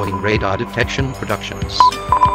enjoying Radar Detection Productions. First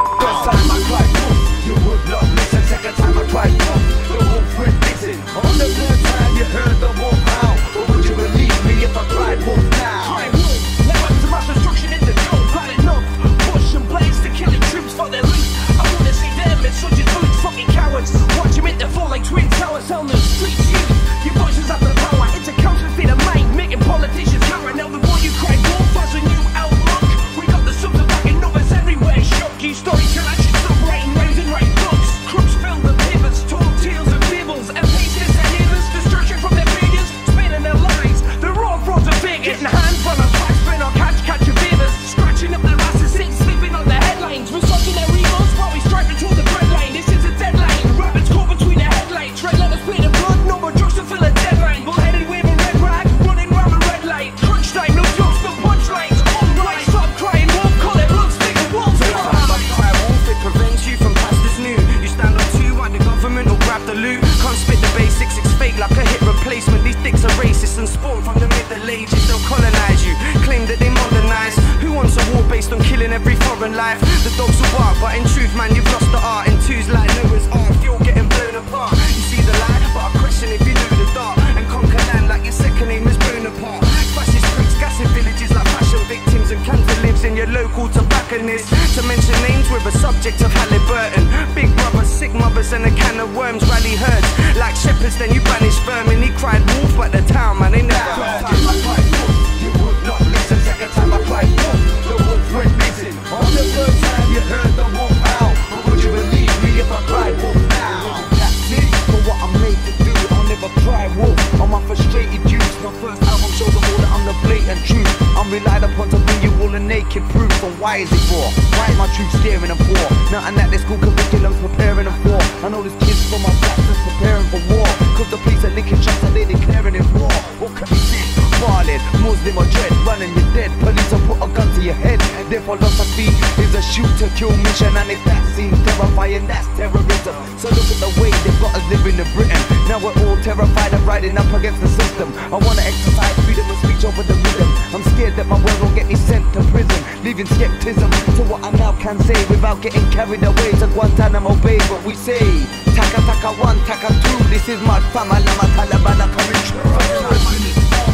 time I cried wolf, you would not listen. Second time I cried wolf, the wolf went missing. On the third time you heard the wolf howl, or would you believe me if I cried wolf now? Cried wolf, led to mass destruction in the jungle. Had enough, push and blaze to killing troops for their loot. I wanna see them, it's such a good fucking cowards. Watch them hit the fall like twin towers on the streets. You voices have the power, it's a counterfeit of mind, making politicians cower. Now the boy you cried wolf has a new outlook. We got the subs of backing numbers everywhere. Shocky storyteller should stop writing rhymes and write books. Crooks fill the papers, told tales and fables, and patients and neighbors, destruction from their pages, spinning their lies. They're all frauds and fake, getting hands on a flash spin or catch your favors, scratching up their asses, sleeping on the headlines, massaging their egos while we strive to the breadline. This is a deadline, rabbits caught between the headlights. Red letters play the blood, no more drugs to fill a deadline. Bullheaded waving red rag, running round the red light. Crunch time, no jokes, no punchlines. Alright, stop crying, wolf, call it blood stick, wolf's blood. Cry wolf, it prevents you from past this new. You stand on two, while the government will grab the loot. Can't spit the basics, it's fake like a hit replacement. These dicks are racist and spawned from the Middle Ages. They'll colonize you, claim that they modernize. Who wants a war based on killing every foreign life? The dogs will bark, but in truth, man, you've lost the art. In twos like Noah's Ark, you're getting blown apart. You see the light, but I question if you knew the dark. And conquer land like your second name is Bonaparte. Fascist freaks gassing villages like fashion victims, and cancer lives in your local tobacconist. To mention names, we're a subject of Halliburton. Big brothers, sick mothers, and a can of worms rally herds. Like shepherds, then you banish vermin. He cried wolf, but the town, man, they never heard. First time I cried wolf, you would not listen. Second time I cried wolf, the wolf went missing. On the third time you heard the wolf howl, or would you believe me if I cried wolf now? That's it, for what I'm made to do, I'll never cry wolf. On my frustrated youth, my first album shows them all that I'm the blatant truth. I'm relied upon to bring you all the naked proof. And why is it for? Why is my truth scaring them for? Nothing that their school curriculum's preparing them for. I know there's kids from my blacks that's preparing for war, cause the police are licking shots and they declaring it war. What can we say? Falling, Muslim or dread, running you're dead. Police will put a gun to your head. Their philosophy is a shoot to kill mission, and if that seems terrifying, that's terrorism. So look at the way they've got us living in Britain. Now we're all terrified of riding up against the system. I wanna exercise freedom of speech over the rhythm. I'm scared that my word will get me sent to prison, leaving skepticism to what I now can say without getting carried away to Guantanamo Bay. But we say taka taka one, taka two. This is my family, my Taliban are coming true.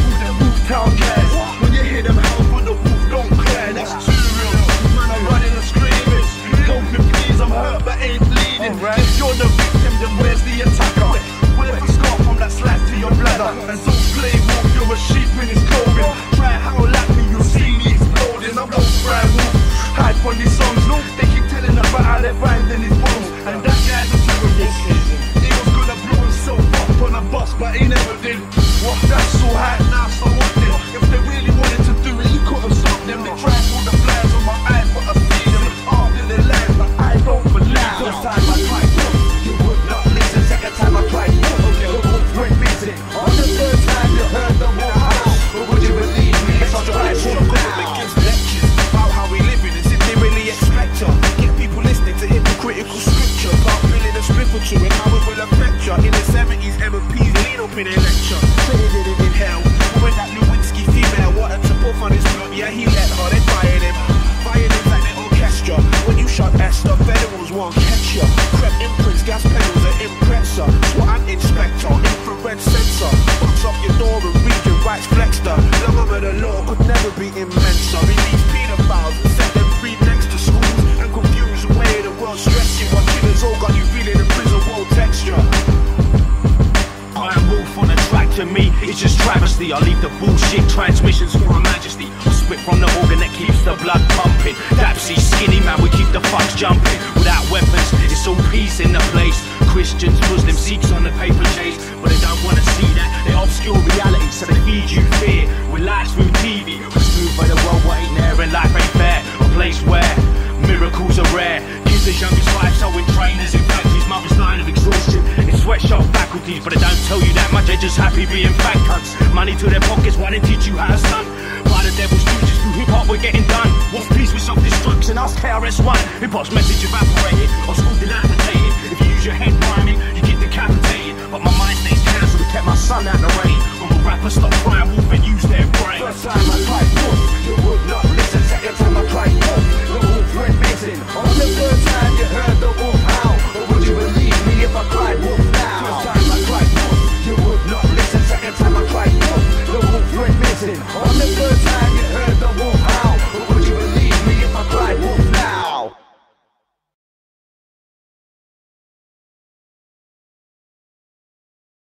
Town cares when you hear them howl, but the wolf don't care. That's too real. Man, I'm running and screaming. Help me please, I'm hurt but ain't bleeding. If you're the victim, then where's the attacker? Where's the scar from that slice to your bladder? And so play wolf, you're a sheep in his clothing. Try howl at me, you'll see me exploding. I won't cry wolf, hide from these songs. No, they keep telling about how they're finding his bones. And that guy's a terrorist. He was gonna blow himself up on a bus, but he never did. What? That's so high now, so what then? If they really wanted to do it, you could have stopped them. They tried all the flies on my eyes, but I see them after their lives, but I don't believe. First time I cried wolf, you would not listen. Second time I cried wolf, the wolf went missing. On the third time you heard the wolf howl, but would you believe me if I cried wolf now? Gives lectures about how we live in, as if they really expect you. Get people listening to hypocritical scripture, about feeling a spiritual and how it will affect you. In the 70s, MPs lean up in their lecture. Did it in hell. When that Lewinsky female wanted to puff on his blood, yeah, he let her, they fired him. Fired him like the orchestra. When you shot Esther, federals won't catch ya. Crep imprints, gas pedals, an impressor. SWAT an inspector, infrared sensor. Box up your door and read your rights flexed up. The arm of the law could never be immense. Release pedophiles and set them free next to schools. And confuse the way the world stress you. What killers all got you feeling the prison world texture. Iron wolf on the track to me, it's just travesty. I leave the bullshit transmissions for Her Majesty. I spit from the organ that keeps the blood pumping. Dapsy, skinny man, we keep the fucks jumping. Without weapons, it's all peace in the place. Christians, Muslims, Sikhs on the paper chase, but they don't wanna see that. They obscure reality, so they feed you fear. With lies through TV, we're smooth by the world, what ain't there, and life ain't fair. A place where miracles are rare. Kids as young as 5 sewing trainers in factories, mothers dying of exhaustion. In sweatshop faculties, but they don't tell you that much, they're just happy being fat cunts. Money to their pockets, why they teach you how to stunt? By the devil's stooges, through hip-hop we're getting done. What's peace with self-destruction? Ask KRS-One. Hip-hop's message evaporated, or school dilapidated. If you use your head rhyming, you get decapitated. But my mind stays cancelled to keep my son out the rain. When the rappers stop crying wolf and use their brain. First time I cried wolf, you would not listen. second time I cried wolf.